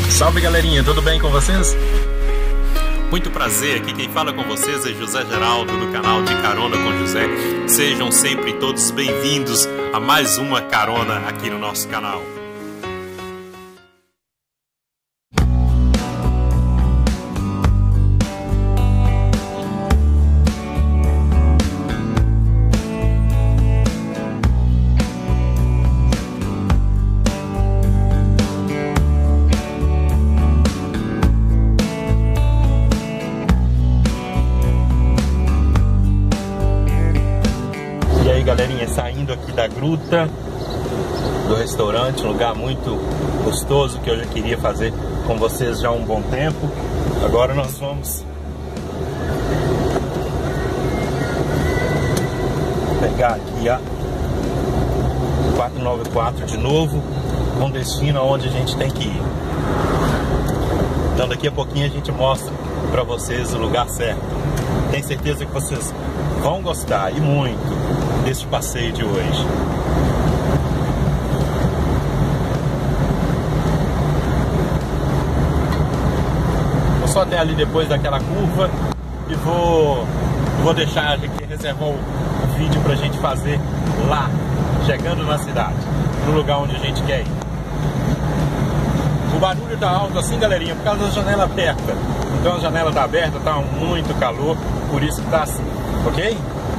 Salve galerinha, tudo bem com vocês? Muito prazer, aqui quem fala com vocês é José Geraldo do canal de Carona com José. Sejam sempre todos bem-vindos a mais uma carona aqui no nosso canal. Galerinha, saindo aqui da gruta do restaurante, um lugar muito gostoso que eu já queria fazer com vocês já há um bom tempo. Agora nós vamos pegar aqui a 494 de novo, com destino aonde a gente tem que ir. Então daqui a pouquinho a gente mostra para vocês o lugar certo. Tenho certeza que vocês vão gostar e muito deste passeio de hoje. Vou só até ali depois daquela curva e vou deixar aqui reservar o vídeo pra gente fazer lá, chegando na cidade, no lugar onde a gente quer ir. O barulho tá alto assim, galerinha, por causa da janela aberta. Então a janela tá aberta, tá muito calor, por isso que tá assim, ok?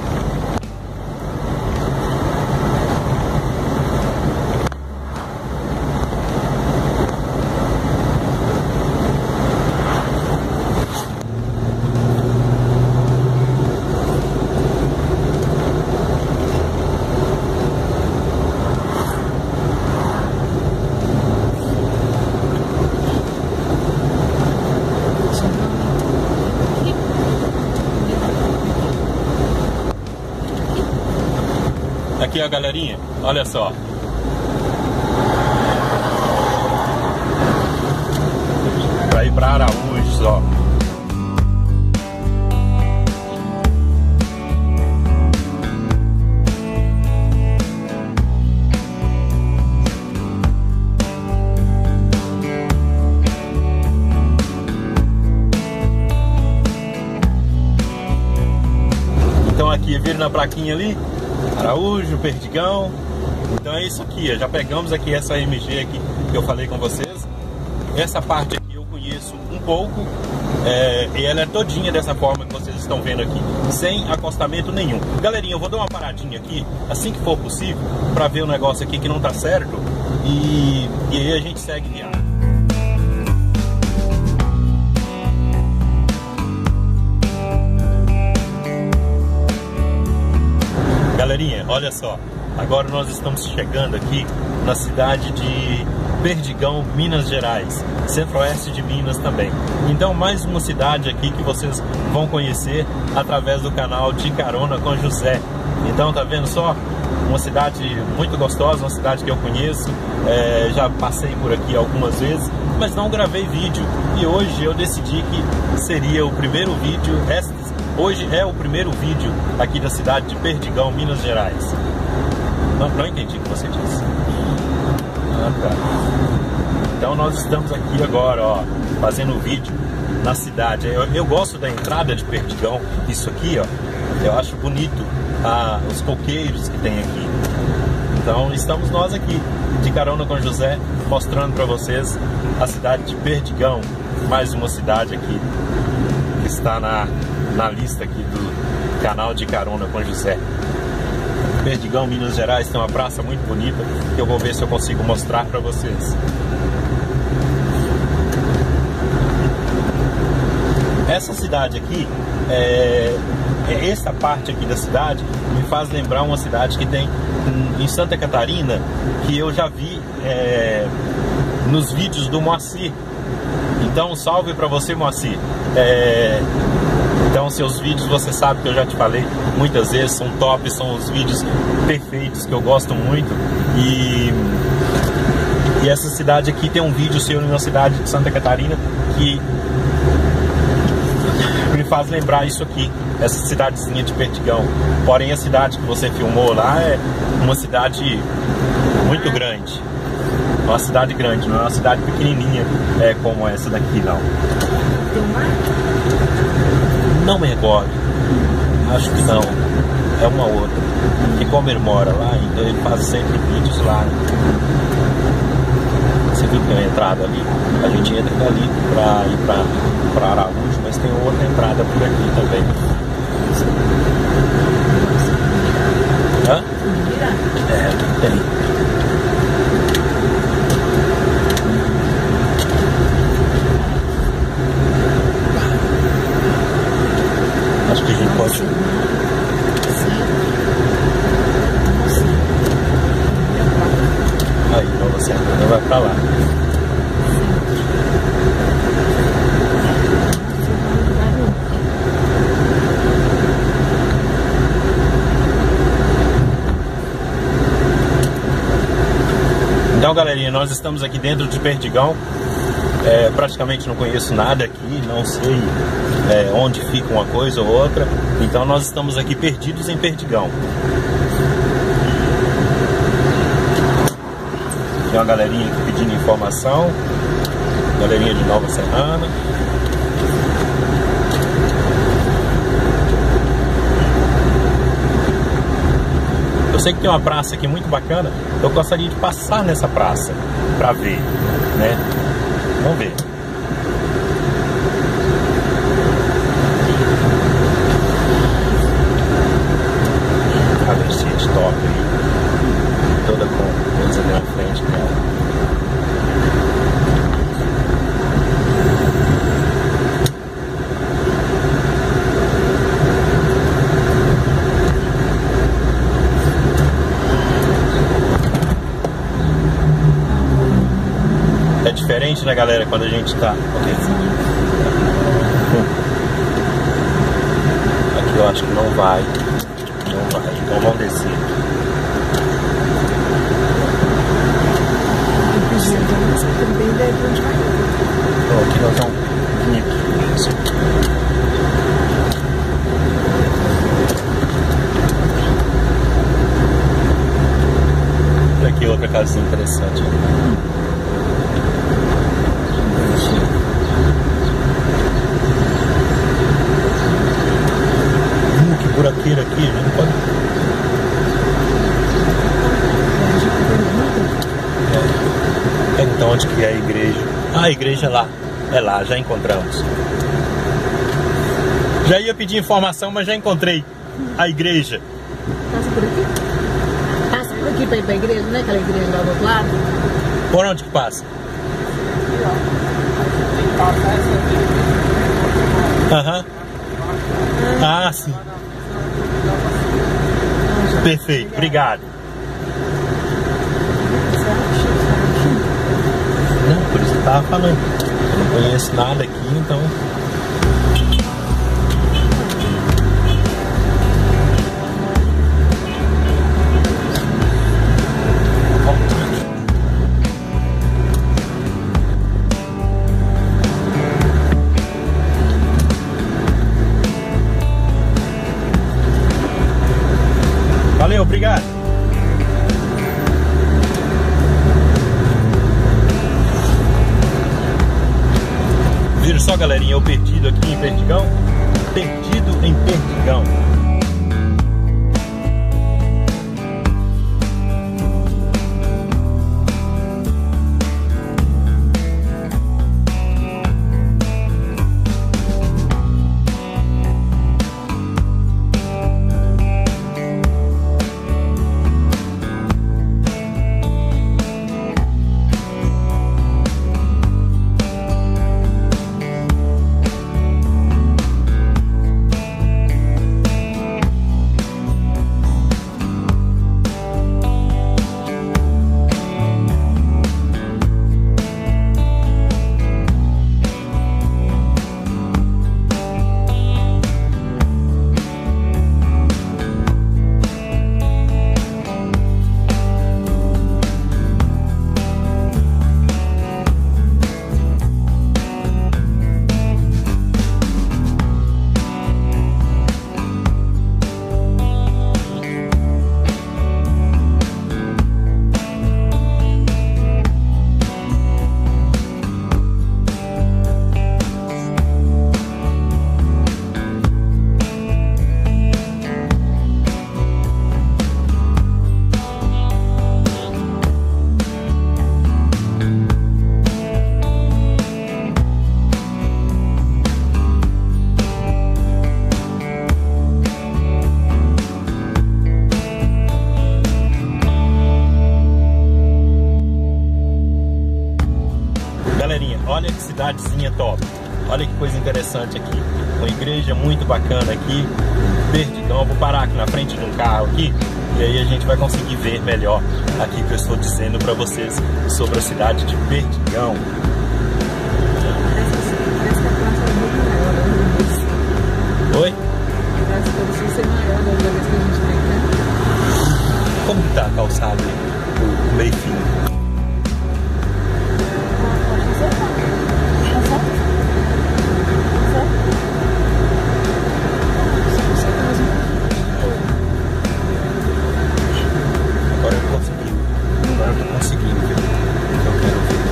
Aqui ó, galerinha, olha só. Pra ir pra Araújo, ó. Então aqui, viram na plaquinha ali? Araújo, Perdigão. Então é isso aqui, já pegamos aqui essa MG aqui que eu falei com vocês. Essa parte aqui eu conheço um pouco, e ela é todinha dessa forma que vocês estão vendo aqui, sem acostamento nenhum. Galerinha, eu vou dar uma paradinha aqui, assim que for possível, para ver o negócio aqui que não tá certo, e aí a gente segue viagem. Galerinha, olha só, agora nós estamos chegando aqui na cidade de Perdigão, Minas Gerais, centro-oeste de Minas também. Então mais uma cidade aqui que vocês vão conhecer através do canal de Carona com José. Então tá vendo só? Uma cidade muito gostosa, uma cidade que eu conheço, já passei por aqui algumas vezes, mas não gravei vídeo. E hoje eu decidi que seria o primeiro vídeo, hoje é o primeiro vídeo aqui da cidade de Perdigão, Minas Gerais. Não entendi o que você disse. Ah, tá. Então nós estamos aqui agora, ó, fazendo o vídeo na cidade. Eu gosto da entrada de Perdigão, isso aqui, ó, eu acho bonito os coqueiros que tem aqui. Então estamos nós aqui, de Carona com José, mostrando para vocês a cidade de Perdigão, mais uma cidade aqui que está na lista aqui do canal de Carona com José. Perdigão, Minas Gerais, tem uma praça muito bonita que eu vou ver se eu consigo mostrar para vocês. Essa cidade aqui, essa parte aqui da cidade me faz lembrar uma cidade que tem em Santa Catarina, que eu já vi nos vídeos do Moacir. Então salve para você, Moacir. Então seus vídeos, você sabe que eu já te falei muitas vezes, são top, são os vídeos perfeitos que eu gosto muito. E essa cidade aqui tem um vídeo seu na cidade de Santa Catarina que me faz lembrar isso aqui, essa cidadezinha de Perdigão. Porém a cidade que você filmou lá é uma cidade muito grande. É uma cidade grande, não é uma cidade pequenininha como essa daqui, não. Tem um mar? Não me recordo. Acho que não. É uma outra. E como ele mora lá, então ele faz sempre vídeos lá. Você viu que tem uma entrada ali? A gente entra dali pra ir pra Araújo, mas tem outra entrada por aqui também. Hã? Tem. Acho que a gente pode. Aí, Nova Serrana vai pra lá. Então, galerinha, nós estamos aqui dentro de Perdigão. Praticamente não conheço nada aqui, não sei onde fica uma coisa ou outra. Então nós estamos aqui perdidos em Perdigão. Tem uma galerinha aqui pedindo informação. Galerinha de Nova Serrana. Eu sei que tem uma praça aqui muito bacana. Eu gostaria de passar nessa praça para ver, né? Vamos ver. A Mercedes top aí. Toda com coisa ali na frente dela. É diferente, né, galera, quando a gente tá... Aqui eu acho que não vai. Não vai, então vamos descer. Então, aqui nós vamos vir aqui. Olha aqui outra casinha interessante. Que buraqueira aqui, a gente não pode... Então, onde que é a igreja? Ah, a igreja é lá. É lá, já encontramos. Já ia pedir informação, mas já encontrei a igreja. Passa por aqui? Passa por aqui pra ir pra igreja, não é aquela igreja lá do outro lado? Por onde que passa? Aham. Ah, sim. Perfeito, obrigado. Não, por isso que eu tava falando. Eu não conheço nada aqui, então... Valeu, obrigado. Viram só, galerinha, eu perdido aqui em Perdigão? Perdido em Perdigão. Galerinha, olha que cidadezinha top. Olha que coisa interessante aqui. Uma igreja muito bacana aqui, Perdigão. Eu vou parar aqui na frente de um carro aqui, e aí a gente vai conseguir ver melhor aqui que eu estou dizendo para vocês sobre a cidade de Perdigão. Parece que a praça é muito maior, né? Oi? Parece que pode ser maior da outra vez que a gente vem, né? Como que tá a calçada aí? O meio fino? Agora eu consegui. Agora eu tô conseguindo ver o que eu quero ver.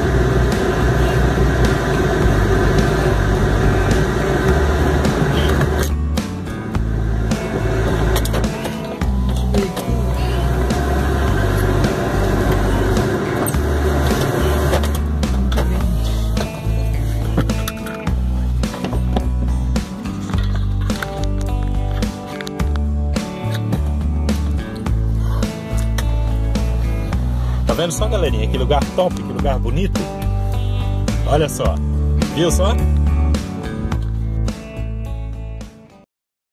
Tá vendo só, galerinha? Que lugar top, que lugar bonito. Olha só. Viu só?